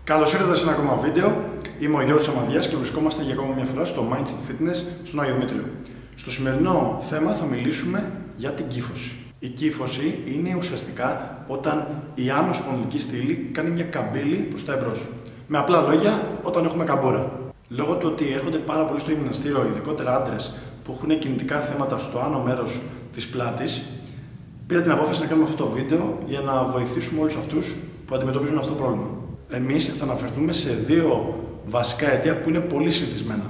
Καλώς ήρθατε σε ένα ακόμα βίντεο. Είμαι ο Γιώργος Αμαδιάς και βρισκόμαστε για ακόμα μια φορά στο Mindset Fitness στον Άγιο Δημήτριο. Στο σημερινό θέμα θα μιλήσουμε για την κύφωση. Η κύφωση είναι ουσιαστικά όταν η άνω σπονδυλική στήλη κάνει μια καμπύλη προς τα εμπρός. Με απλά λόγια, όταν έχουμε καμπούρα. Λόγω του ότι έρχονται πάρα πολύ στο γυμναστήριο, ειδικότερα άντρες που έχουν κινητικά θέματα στο άνω μέρος της πλάτης, πήρα την απόφαση να κάνουμε αυτό το βίντεο για να βοηθήσουμε όλους αυτούς που αντιμετωπίζουν αυτό το πρόβλημα. Εμείς θα αναφερθούμε σε δύο βασικά αιτία που είναι πολύ συνηθισμένα.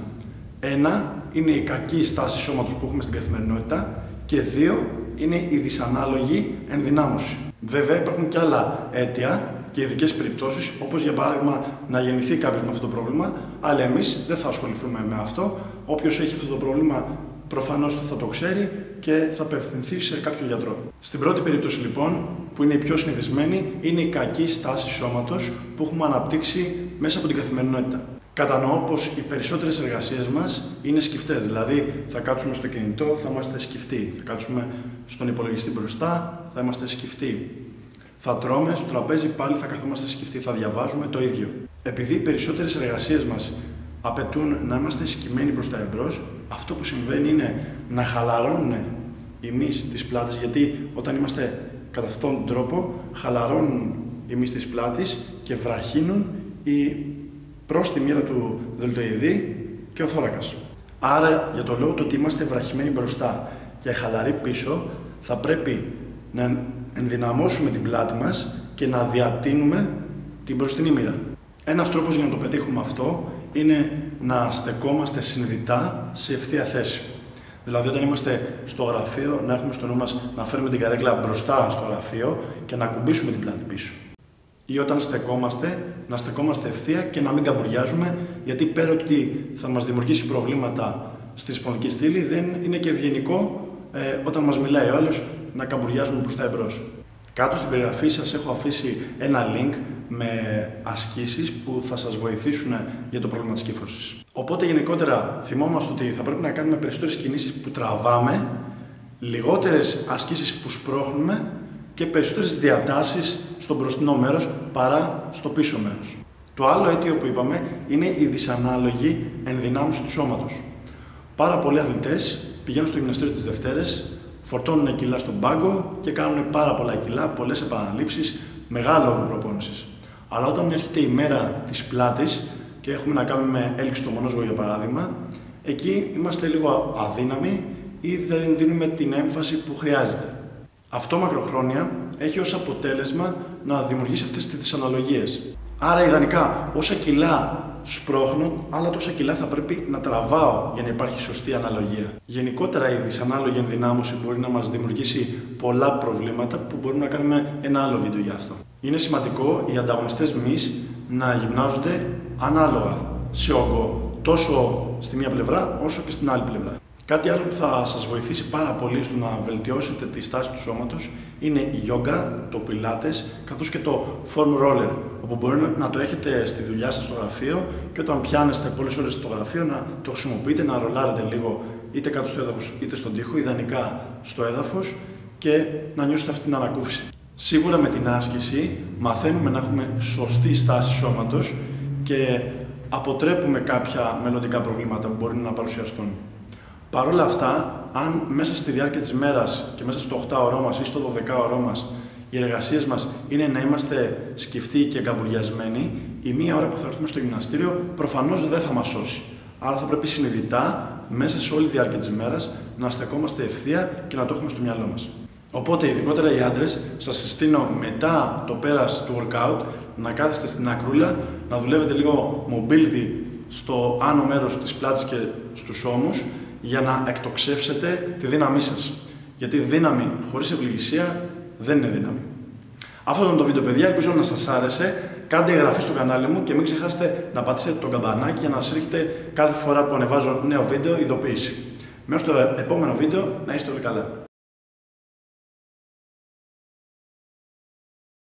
Ένα είναι η κακή στάση σώματος που έχουμε στην καθημερινότητα και δύο είναι η δυσανάλογη ενδυνάμωση. Βέβαια υπάρχουν και άλλα αίτια και ειδικές περιπτώσεις, όπως για παράδειγμα να γεννηθεί κάποιος με αυτό το πρόβλημα, αλλά εμείς δεν θα ασχοληθούμε με αυτό. Όποιος έχει αυτό το πρόβλημα προφανώς θα το ξέρει και θα απευθυνθεί σε κάποιο γιατρό. Στην πρώτη περίπτωση λοιπόν, που είναι η πιο συνηθισμένη, είναι η κακή στάση σώματος που έχουμε αναπτύξει μέσα από την καθημερινότητα. Κατανοώ πως οι περισσότερες εργασίες μας είναι σκυφτές, δηλαδή θα κάτσουμε στο κινητό, θα είμαστε σκυφτοί, θα κάτσουμε στον υπολογιστή μπροστά, θα είμαστε σκυφτοί. Θα τρώμε στο τραπέζι, πάλι θα καθόμαστε σκυφτοί, θα διαβάζουμε το ίδιο. Επειδή οι περισσότερες εργασίες μας απαιτούν να είμαστε σκυμμένοι προς τα εμπρός, αυτό που συμβαίνει είναι να χαλαρώνουν οι μυς της πλάτης, γιατί όταν είμαστε κατά αυτόν τον τρόπο, χαλαρώνουν οι μυς της πλάτης και βραχύνουν η προς τη μοίρα του δελτοειδή και ο θώρακας. Άρα, για το λόγο του ότι είμαστε βραχημένοι μπροστά και χαλαροί πίσω, θα πρέπει να ενδυναμώσουμε την πλάτη μας και να διατείνουμε την μπροστινή μοίρα. Ένας τρόπος για να το πετύχουμε αυτό είναι να στεκόμαστε συνειδητά σε ευθεία θέση. Δηλαδή, όταν είμαστε στο γραφείο, να έχουμε στο νου μας να φέρουμε την καρέκλα μπροστά στο γραφείο και να κουμπίσουμε την πλάτη πίσω. Ή όταν στεκόμαστε, να στεκόμαστε ευθεία και να μην καμπουριάζουμε, γιατί πέρα ότι θα μας δημιουργήσει προβλήματα στη σπονδυλική στήλη, δεν είναι και ευγενικό όταν μας μιλάει ο άλλος να καμπουριάζουμε προς τα εμπρός. Κάτω στην περιγραφή σας έχω αφήσει ένα link με ασκήσεις που θα σας βοηθήσουν για το πρόβλημα της κύφωσης. Οπότε γενικότερα θυμόμαστε ότι θα πρέπει να κάνουμε περισσότερες κινήσεις που τραβάμε, λιγότερες ασκήσεις που σπρώχνουμε και περισσότερες διατάσεις στο μπροστινό μέρος παρά στο πίσω μέρος. Το άλλο αίτιο που είπαμε είναι η δυσανάλογη ενδυνάμωση του σώματος. Πάρα πολλοί αθλητές πηγαίνουν στο γυμναστήριο τις Δευτέρες, φορτώνουν κιλά στον πάγκο και κάνουν πάρα πολλά κιλά, πολλές επαναλήψεις, μεγάλο όγκο προπόνησης. Αλλά όταν έρχεται η μέρα της πλάτης και έχουμε να κάνουμε έλξη στο μονόσγο για παράδειγμα, εκεί είμαστε λίγο αδύναμοι ή δεν δίνουμε την έμφαση που χρειάζεται. Αυτό μακροχρόνια έχει ως αποτέλεσμα να δημιουργήσει αυτές τις δυσαναλογίες. Άρα ιδανικά όσα κιλά σπρώχνω, άλλα τόσα κιλά θα πρέπει να τραβάω για να υπάρχει σωστή αναλογία. Γενικότερα η δυσανάλογη ενδυνάμωση μπορεί να μας δημιουργήσει πολλά προβλήματα που μπορούμε να κάνουμε ένα άλλο βίντεο για αυτό. Είναι σημαντικό οι ανταγωνιστές μυς να γυμνάζονται ανάλογα σε όγκο, τόσο στη μία πλευρά όσο και στην άλλη πλευρά. Κάτι άλλο που θα σας βοηθήσει πάρα πολύ στο να βελτιώσετε τη στάση του σώματος είναι η γιόγκα, το πιλάτες, καθώς και το foam roller, όπου μπορεί να το έχετε στη δουλειά σας στο γραφείο και όταν πιάνεστε πολλές ώρες στο γραφείο να το χρησιμοποιείτε, να ρολάρετε λίγο είτε κάτω στο έδαφος είτε στον τοίχο, ιδανικά στο έδαφος και να νιώσετε αυτή την ανακούφιση. Σίγουρα με την άσκηση μαθαίνουμε να έχουμε σωστή στάση σώματος και αποτρέπουμε κάποια μελλοντικά προβλήματα που μπορεί να παρουσιαστούν. Παρ' όλα αυτά, αν μέσα στη διάρκεια της μέρας και μέσα στο 8ωρό μας ή στο 12ωρό μας οι εργασίες μας είναι να είμαστε σκυφτοί και καμπουριασμένοι, η μία ώρα που θα έρθουμε στο γυμναστήριο προφανώς δεν θα μας σώσει. Άρα θα πρέπει συνειδητά μέσα σε όλη τη διάρκεια της μέρας να στεκόμαστε ευθεία και να το έχουμε στο μυαλό μας. Οπότε, ειδικότερα οι άντρες, σας συστήνω μετά το πέρας του workout να κάθεστε στην ακρούλα, να δουλεύετε λίγο mobility στο άνω μέρος της πλάτης και στους ώμους, για να εκτοξεύσετε τη δύναμή σας. Γιατί δύναμη χωρίς ευληγησία δεν είναι δύναμη. Αυτό ήταν το βίντεο, παιδιά. Ελπίζω να σας άρεσε. Κάντε εγγραφή στο κανάλι μου και μην ξεχάσετε να πατήσετε το καμπανάκι για να σας έρχεται κάθε φορά που ανεβάζω νέο βίντεο ειδοποίηση. Μέχρι το επόμενο βίντεο να είστε όλοι καλά.